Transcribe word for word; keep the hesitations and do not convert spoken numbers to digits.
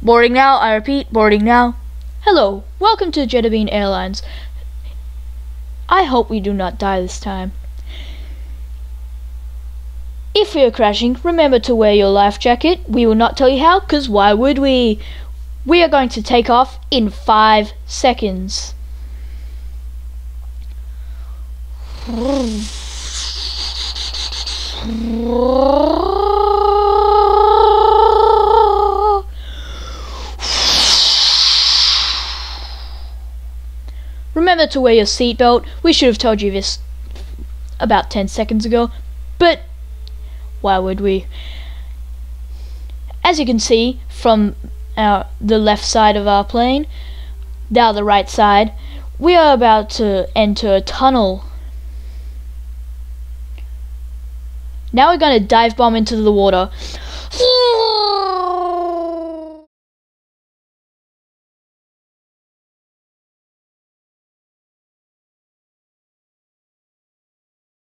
Boarding now, I repeat, boarding now. Hello, welcome to Jetebene Airlines. I hope we do not die this time. If we are crashing, remember to wear your life jacket. We will not tell you how, because why would we? We are going to take off in five seconds. Remember to wear your seatbelt. We should have told you this about ten seconds ago, but why would we? As you can see from our, the left side of our plane, now the right side, we are about to enter a tunnel. Now we're going to dive bomb into the water.